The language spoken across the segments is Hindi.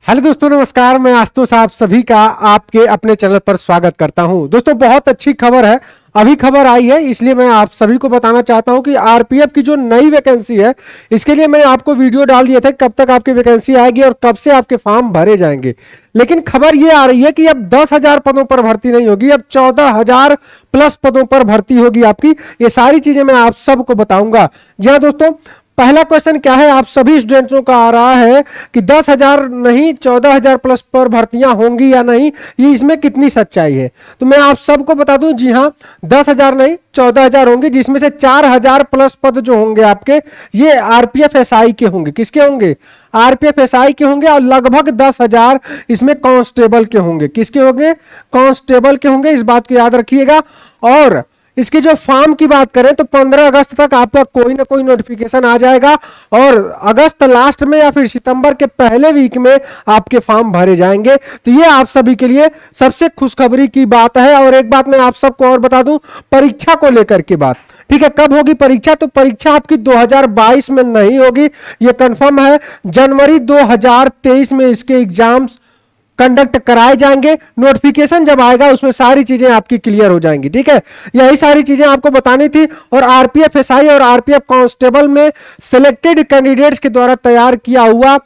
हेलो दोस्तों, नमस्कार। मैं आशुतोष आप सभी का आपके अपने चैनल पर स्वागत करता हूं। दोस्तों, बहुत अच्छी खबर है, अभी खबर आई है, इसलिए मैं आप सभी को बताना चाहता हूं कि आरपीएफ की जो नई वैकेंसी है, इसके लिए मैंने आपको वीडियो डाल दिया था कब तक आपकी वैकेंसी आएगी और कब से आपके फॉर्म भरे जाएंगे। लेकिन खबर ये आ रही है कि अब 10,000 पदों पर भर्ती नहीं होगी, अब 14,000 प्लस पदों पर भर्ती होगी आपकी। ये सारी चीजें मैं आप सबको बताऊंगा। जी हाँ दोस्तों, पहला क्वेश्चन क्या है, आप सभी स्टूडेंट्सों का आ रहा है कि 10,000 नहीं 14,000 प्लस पर भर्तियां होंगी या नहीं, ये इसमें कितनी सच्चाई है। तो मैं आप सबको बता दूं, जी हाँ 10,000 नहीं 14,000 होंगे, जिसमें से 4,000 प्लस पद जो होंगे आपके, ये आरपीएफ एसआई के होंगे। किसके होंगे? आरपीएफ एसआई के होंगे। और लगभग 10,000 इसमें कांस्टेबल के होंगे। किसके होंगे? कांस्टेबल के होंगे, इस बात को याद रखिएगा। और इसकी जो फॉर्म की बात करें तो 15 अगस्त तक आपका कोई ना कोई नोटिफिकेशन आ जाएगा और अगस्त लास्ट में या फिर सितंबर के पहले वीक में आपके फॉर्म भरे जाएंगे। तो ये आप सभी के लिए सबसे खुशखबरी की बात है। और एक बात मैं आप सबको और बता दूं, परीक्षा को लेकर के बात, ठीक है, कब होगी परीक्षा? तो परीक्षा आपकी 2022 में नहीं होगी, ये कंफर्म है। जनवरी 2023 में इसके एग्जाम्स कंडक्ट कराए जाएंगे। नोटिफिकेशन जब आएगा उसमें सारी चीजें आपकी क्लियर हो जाएंगी। ठीक है, यही सारी चीजें आपको बतानी थी। और आरपीएफ एसआई और आरपीएफ कांस्टेबल में सिलेक्टेड कैंडिडेट्स के द्वारा तैयार किया हुआ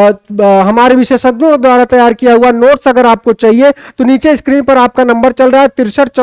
हमारे विशेषज्ञों द्वारा तैयार किया हुआ नोट्स अगर आपको चाहिए तो नीचे स्क्रीन पर आपका नंबर चल रहा है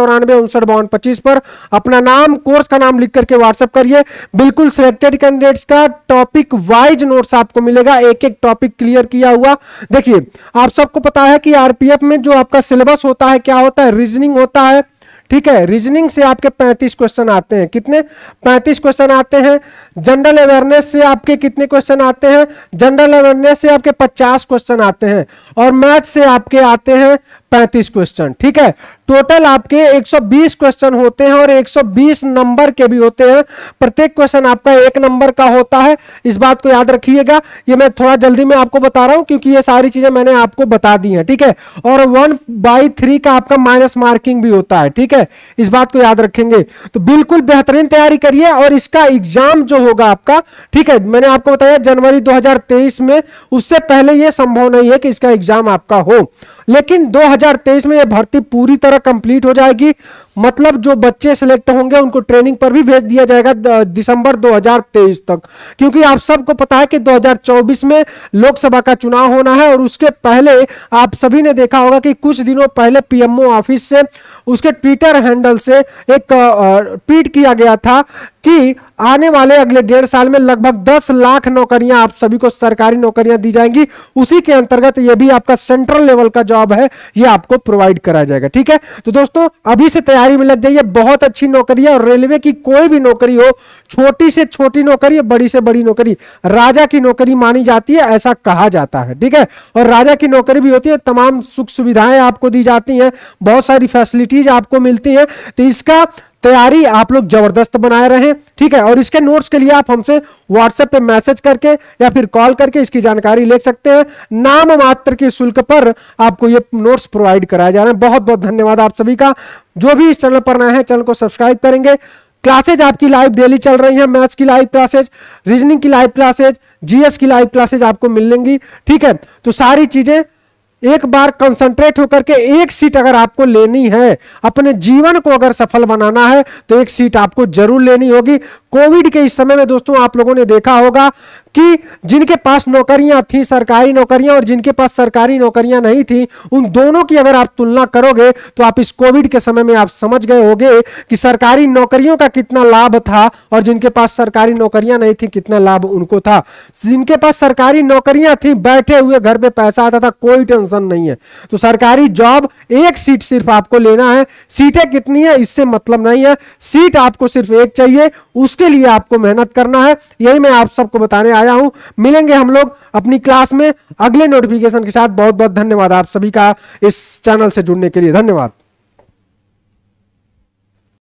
6394595225 पर अपना नाम, कोर्स का नाम लिख करके व्हाट्सएप करिए। बिल्कुल सिलेक्टेड कैंडिडेट्स का टॉपिक वाइज नोट्स आपको मिलेगा, एक एक टॉपिक क्लियर किया हुआ। देखिए, आप सबको पता है कि आरपीएफ में जो आपका सिलेबस होता है, क्या होता है? रीजनिंग होता है। ठीक है, रीजनिंग से आपके 35 क्वेश्चन आते हैं। कितने? 35 क्वेश्चन आते हैं। जनरल अवेयरनेस से आपके कितने क्वेश्चन आते हैं? जनरल अवेयरनेस से आपके 50 क्वेश्चन आते हैं। और मैथ से आपके आते हैं 35 क्वेश्चन। ठीक है, टोटल आपके 120 क्वेश्चन होते हैं और 120 नंबर के भी होते हैं। प्रत्येक क्वेश्चन आपका 1 नंबर का होता है, इस बात को याद रखिएगा। ये मैं थोड़ा जल्दी में आपको बता रहा हूं क्योंकि ये सारी चीजें मैंने आपको बता दी हैं। ठीक है, और 1/3 का आपका माइनस मार्किंग भी होता है। ठीक है, इस बात को याद रखेंगे। तो बिल्कुल बेहतरीन तैयारी करिए। और इसका एग्जाम जो होगा आपका, ठीक है, मैंने आपको बताया जनवरी 2023 में, उससे पहले यह संभव नहीं है कि इसका एग्जाम आपका हो। लेकिन 2023 में यह भर्ती पूरी तरह कंप्लीट हो जाएगी। मतलब जो बच्चे सिलेक्ट होंगे उनको ट्रेनिंग पर भी भेज दिया जाएगा दिसंबर 2023 तक, क्योंकि आप सबको पता है कि 2024 में लोकसभा का चुनाव होना है। और उसके पहले आप सभी ने देखा होगा कि कुछ दिनों पहले पीएमओ ऑफिस से उसके ट्विटर हैंडल से एक ट्वीट किया गया था कि आने वाले अगले 1.5 साल में लगभग 10 लाख नौकरियां आप सभी को सरकारी नौकरियां दी जाएंगी। उसी के अंतर्गत ये भी आपका सेंट्रल लेवल का जॉब है, ये आपको प्रोवाइड करा जाएगा। ठीक है, तो दोस्तों अभी से तैयारी में लग जाइए। बहुत अच्छी नौकरी है। और रेलवे की कोई भी नौकरी हो, छोटी से छोटी नौकरी, बड़ी से बड़ी नौकरी, राजा की नौकरी मानी जाती है, ऐसा कहा जाता है। ठीक है, और राजा की नौकरी भी होती है, तमाम सुख सुविधाएं आपको दी जाती हैं, बहुत सारी फैसिलिटीज आपको मिलती हैं। तो इसका तैयारी आप लोग जबरदस्त बनाए रहें। ठीक है, और इसके नोट्स के लिए आप हमसे व्हाट्सएप पे मैसेज करके या फिर कॉल करके इसकी जानकारी ले सकते हैं। नाम मात्र के शुल्क पर आपको ये नोट्स प्रोवाइड कराए जा रहे हैं। बहुत बहुत धन्यवाद आप सभी का। जो भी इस चैनल पर नए हैं, चैनल को सब्सक्राइब करेंगे। क्लासेज आपकी लाइव डेली चल रही है। मैथ्स की लाइव क्लासेज, रीजनिंग की लाइव क्लासेज, जीएस की लाइव क्लासेज आपको मिलेंगी। ठीक है, तो सारी चीजें एक बार कंसंट्रेट होकर के एक सीट अगर आपको लेनी है, अपने जीवन को अगर सफल बनाना है, तो एक सीट आपको जरूर लेनी होगी। कोविड के इस समय में दोस्तों आप लोगों ने देखा होगा कि जिनके पास नौकरियां थी, सरकारी नौकरियां, और जिनके पास सरकारी नौकरियां नहीं थी, उन दोनों की अगर आप तुलना करोगे तो आप इस कोविड के समय में आप समझ गए होंगे कि सरकारी नौकरियों का कितना लाभ था और जिनके पास सरकारी नौकरियां नहीं थी कितना लाभ उनको था। जिनके पास सरकारी नौकरियां थी, बैठे हुए घर पे पैसा आता था, कोई टेंशन नहीं है। तो सरकारी जॉब, एक सीट सिर्फ आपको लेना है। सीटें कितनी है इससे मतलब नहीं है, सीट आपको सिर्फ एक चाहिए, उसके लिए आपको मेहनत करना है। यही मैं आप सबको बताने आया हूं। मिलेंगे हम लोग अपनी क्लास में अगले नोटिफिकेशन के साथ। बहुत बहुत धन्यवाद आप सभी का इस चैनल से जुड़ने के लिए। धन्यवाद।